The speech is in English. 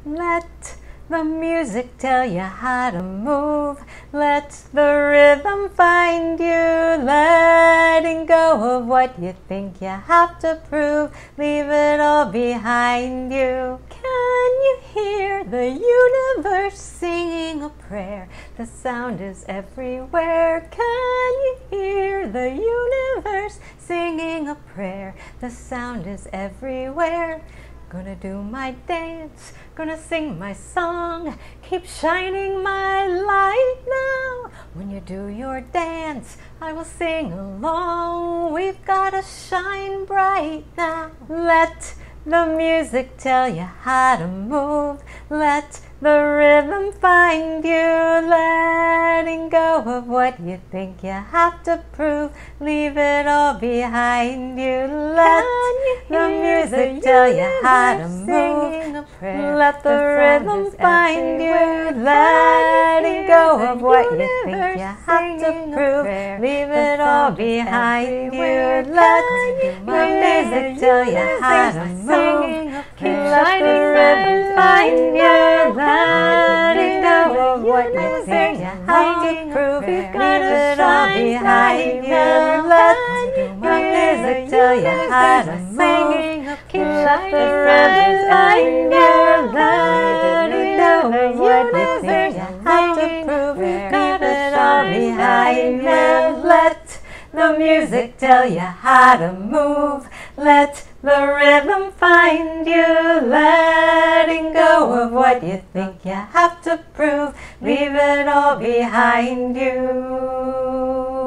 Let the music tell you how to move. Let the rhythm find you. Letting go of what you think you have to prove. Leave it all behind you. Can you hear the universe singing a prayer? The sound is everywhere. Can you hear the universe singing a prayer? The sound is everywhere. Gonna do my dance, gonna sing my song, keep shining my light now. When you do your dance, I will sing along. We've gotta shine bright now. Let the music tell you how to move. Let the rhythm find you. Letting go of what you think you have to prove. Leave it all behind you. Let the music tell you how to move. Let the rhythm find you. Letting go of what you think you have to prove. Leave it all behind you. Let the music tell you how to move. Let the rhythm find you. Letting go of what you think you have to prove. Leave it all behind you. Let the music tell you how to move. Let the rhythm find you. Letting go of what you think you have to prove. Leave it all behind you. Let the music tell you how to move. Let the rhythm find you. Letting go of what you think you have to prove. Leave it all behind you.